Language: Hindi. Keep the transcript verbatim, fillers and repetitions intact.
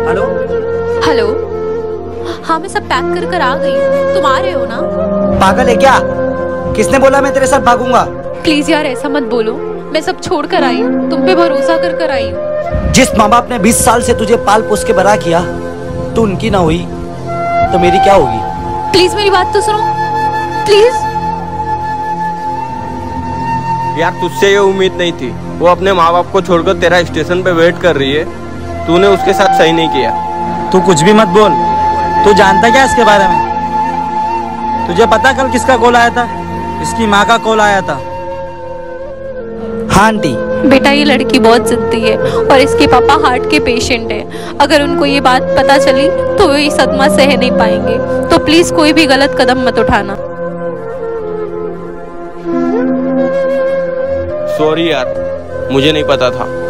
Hello hello. हाँ मैं सब पैक कर कर आ गई हूँ, तुम आ रहे हो ना? पागल है क्या? किसने बोला मैं तेरे साथ भागूंगा? प्लीज यार ऐसा मत बोलो, मैं सब छोड़ कर आई हूँ, तुम पे भरोसा कर कर आई हूँ। जिस माँ बाप ने बीस साल से तुझे पाल पोस के बड़ा किया, तू उनकी ना हुई तो मेरी क्या होगी? प्लीज मेरी बात तो सुनो, प्लीज। यार तुझसे ये उम्मीद नहीं थी, वो अपने माँ बाप को छोड़कर तेरा स्टेशन पे वेट कर रही है, तूने उसके साथ सही नहीं किया। तू कुछ भी मत बोल, तू जानता क्या इसके बारे में? तुझे पता कल किसका कॉल आया था? इसकी माँ का कॉल आया था। हाँ आंटी। बेटा ये लड़की बहुत जिद्दी है और इसके पापा हार्ट के पेशेंट है, अगर उनको ये बात पता चली तो वो ये सदमा सह नहीं पाएंगे, तो प्लीज कोई भी गलत कदम मत उठाना। सॉरी यार, मुझे नहीं पता था।